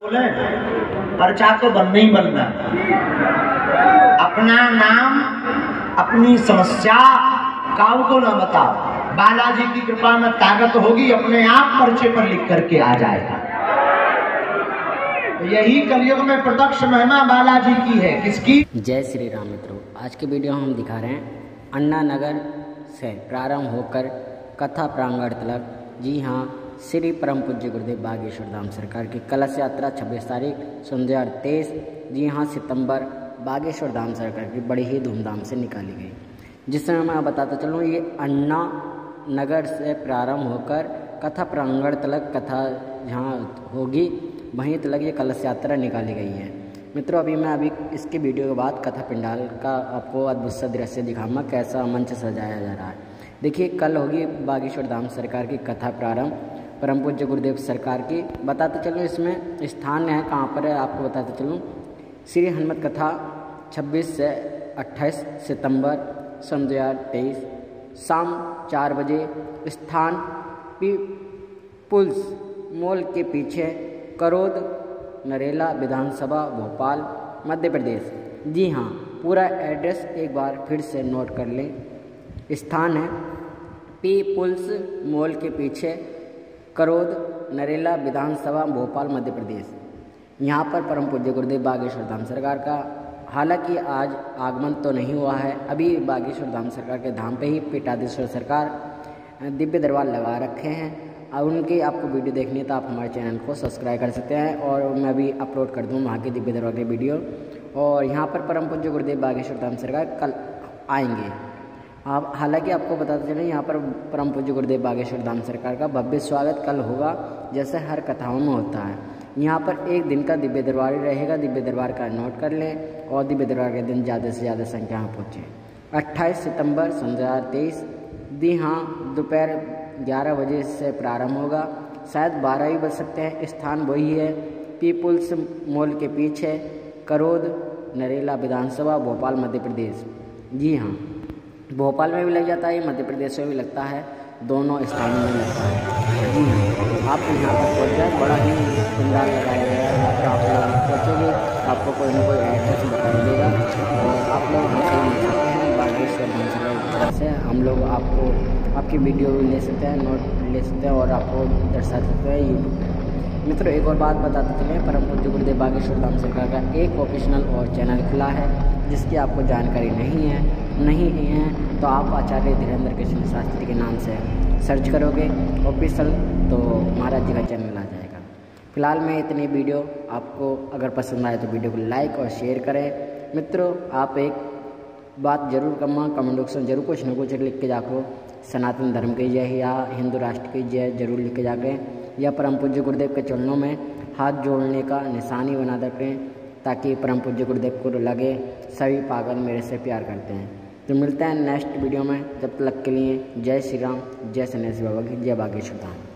बोले पर्चा तो बनना ही बनना। अपना नाम अपनी समस्या काऊ को न बताओ, बालाजी की कृपा में ताकत होगी, अपने आप पर्चे पर लिख करके आ जाएगा। तो यही कलयुग में प्रत्यक्ष महिमा बालाजी की है। किसकी? जय श्री राम मित्रों, आज की वीडियो हम दिखा रहे हैं अन्ना नगर से प्रारंभ होकर कथा प्रांगण तक। जी हाँ, श्री परम पूज्य गुरुदेव बागेश्वर धाम सरकार की कलश यात्रा 26 तारीख 2023 जी हाँ सितंबर बागेश्वर धाम सरकार की बड़ी ही धूमधाम से निकाली गई। जिसमें मैं बताता चलूँ, ये अन्ना नगर से प्रारंभ होकर कथा प्रांगण तक, कथा जहाँ होगी वहीं तक ये कलश यात्रा निकाली गई है। मित्रों, अभी इसकी वीडियो के बाद कथा पंडाल का आपको अद्भुत सा दृश्य दिखाऊंगा, कैसा मंच सजाया जा रहा है। देखिए, कल होगी बागेश्वर धाम सरकार की कथा प्रारंभ, परम पूज्य गुरुदेव सरकार की। बताते चलूँ इसमें स्थान है कहाँ पर है, आपको बताते चलूँ। श्री हनुमत कथा 26 से 28 सितंबर 2023 शाम 4 बजे। स्थान पीपुल्स मॉल के पीछे, करोद नरेला विधानसभा भोपाल मध्य प्रदेश। जी हाँ, पूरा एड्रेस एक बार फिर से नोट कर लें। स्थान है पीपुल्स मॉल के पीछे, करोद नरेला विधानसभा भोपाल मध्य प्रदेश। यहाँ पर परम पूज्य गुरुदेव बागेश्वर धाम सरकार का हालांकि आज आगमन तो नहीं हुआ है, अभी बागेश्वर धाम सरकार के धाम पे ही पीठाधीश्वर सरकार दिव्य दरबार लगा रखे हैं। और उनकी आपको वीडियो देखनी है तो आप हमारे चैनल को सब्सक्राइब कर सकते हैं, और मैं भी अपलोड कर दूँ वहाँ के दिव्य दरबार की वीडियो। और यहाँ पर परम पूज्य गुरुदेव बागेश्वर धाम सरकार कल आएंगे। आप हालांकि आपको बताते चलें, यहाँ पर परम पूज्य गुरुदेव बागेश्वर धाम सरकार का भव्य स्वागत कल होगा, जैसे हर कथाओं में होता है। यहाँ पर एक दिन का दिव्य दरबार ही रहेगा, दिव्य दरबार का नोट कर लें, और दिव्य दरबार के दिन ज़्यादा से ज़्यादा संख्या में पहुँचें। 28 सितंबर 2023 जी हाँ, दोपहर 11 बजे से प्रारंभ होगा, शायद 12 भी बज सकते हैं। स्थान वही है पीपुल्स मॉल के पीछे, करोद नरेला विधानसभा भोपाल मध्य प्रदेश। जी हाँ, भोपाल में भी लग जाता है, मध्य प्रदेश में भी लगता है, दोनों स्थानों में लगता है। जी हाँ, आप यहाँ पर पहुँच जाए, बड़ा ही पंडाल लगाया गया है। यहाँ पर आप लोग पहुँचोगे, आपको कोई ना कोई एड्रेस बताई देगा, और आप लोग हमसे मिल सकते हैं बागेश्वर धाम सरकार से। हम लोग आपको आपकी वीडियो भी ले सकते हैं, नोट ले सकते हैं, और आपको दर्शा सकते हैं यूट्यूब पर। मित्रों, एक और बात बताते चलें, परम पूज्य गुरुदेव बागेश्वर धाम सरकार का एक ऑफिशियल और चैनल खुला है, जिसकी आपको जानकारी नहीं है तो आप आचार्य धीरेन्द्र कृष्ण शास्त्री के नाम से सर्च करोगे ऑफिशियल, तो महाराज जी का चैनल आ जाएगा। फिलहाल में इतनी वीडियो, आपको अगर पसंद आए तो वीडियो को लाइक और शेयर करें। मित्रों, आप एक बात जरूर कमेंट बॉक्स में जरूर कुछ न कुछ लिख के जाको, सनातन धर्म की जय या हिंदू राष्ट्र की जय जरूर लिख के जाके, या परम पूज्य गुरुदेव के चरणों में हाथ जोड़ने का निशानी बना रखें, ताकि परम पूज्य गुरुदेव को लगे सभी पागल मेरे से प्यार करते हैं। तो मिलते हैं नेक्स्ट वीडियो में, जब तक के लिए जय श्री राम, जय सन्यासी बाबा की, जय बागेश्वर धाम।